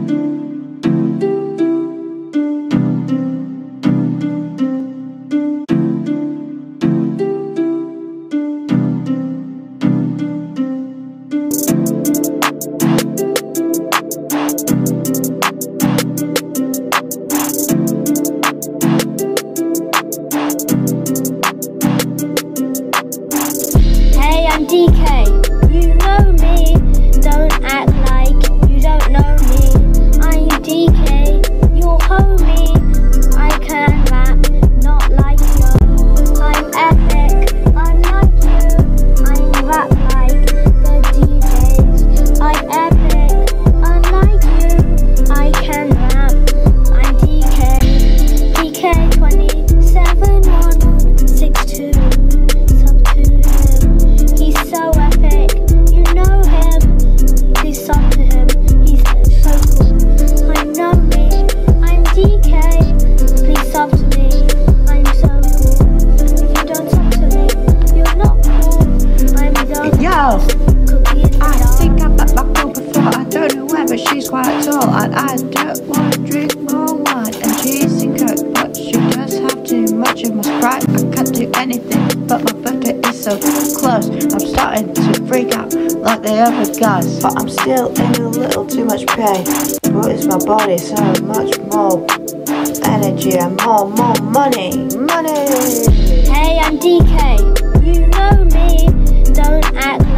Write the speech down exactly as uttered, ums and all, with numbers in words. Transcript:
D K, you know me, don't act like you don't know me. I'm D K, your homie, I can rap, not like you. I'm epic, unlike you, I rap like the D Js. I'm epic, unlike you, I can rap, I'm D K. D K twenty-seven one six two. So epic, you know him, please sub to him, he's so cool. I know me, I'm D K, please sub to me, I'm so cool. If you don't sub to me, you're not cool, I'm the Yo, cookie in the I dark. think I met my girl before, I don't know where, but she's quite tall. And I don't want to drink more wine and cheese and coke, but she does have too much of my Sprite. I can't do anything, but my birthday is so close. I'm starting to freak out like the other guys, but I'm still in a little too much pain. But it's my body so much more energy and more, more money, money. Hey, I'm D K, you know me, don't act